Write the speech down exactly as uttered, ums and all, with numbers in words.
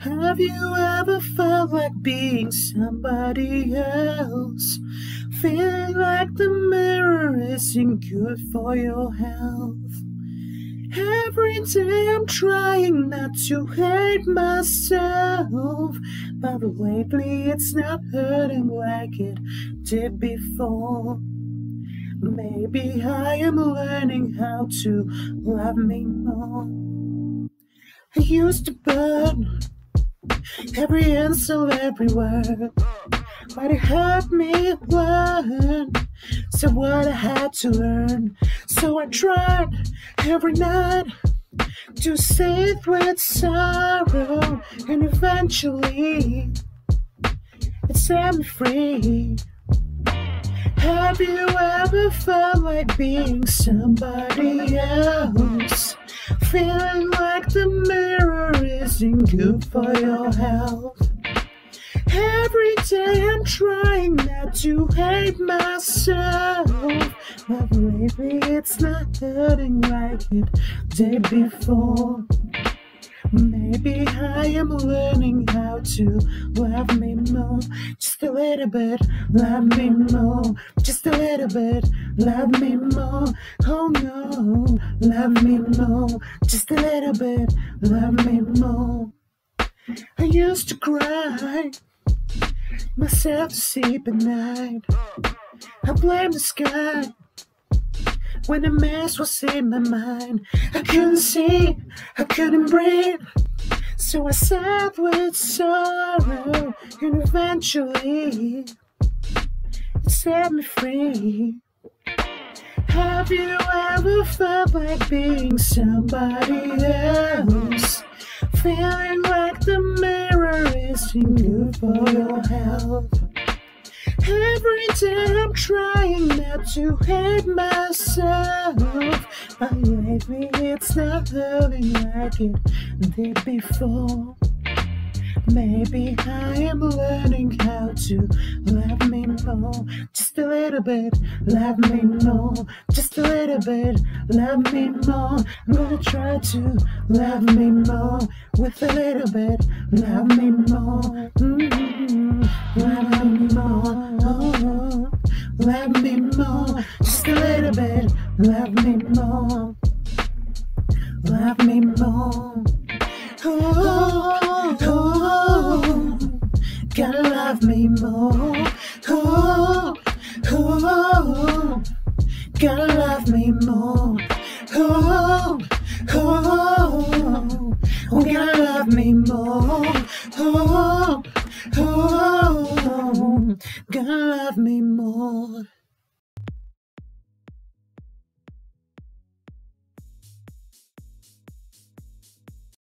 Have you ever felt like being somebody else? Feeling like the mirror isn't good for your health. Every day I'm trying not to hate myself, but lately it's not hurting like it did before. Maybe I am learning how to love me more. I used to burn every insult, every word, but it helped me learn. So what I had to learn. So I tried every night to sit with sorrow, and eventually it set me free. Have you ever felt like being somebody else? Feeling like the mirror isn't good for your health. Every day I'm trying not to hate myself, but lately it's not hurting like it did before. Maybe I am learning how to love me more. Just a little bit, love me more. Just a little bit, love me more. Oh no, love me more. Just a little bit, love me more. I used to cry myself to sleep at night. I blame the sky when the mess was in my mind. I couldn't see, I couldn't breathe, so I sat with sorrow, and eventually it set me free. Have you ever felt like being somebody else? Feeling like the mirror isn't good for your health. Every day I'm trying not to hate myself, but lately it's not hurting like it did before. Maybe I am learning how to love me more. Just a little bit, love me more. Just a little bit, love me more. I'm gonna try to love me more. With a little bit, love me more. Mm-hmm. Love me more. Oh, love me more. Just a little bit, love me more. Love me more. Oh, oh, gotta love me more. Oh, oh, gotta love me more. Oh, oh, gotta love me more. Oh.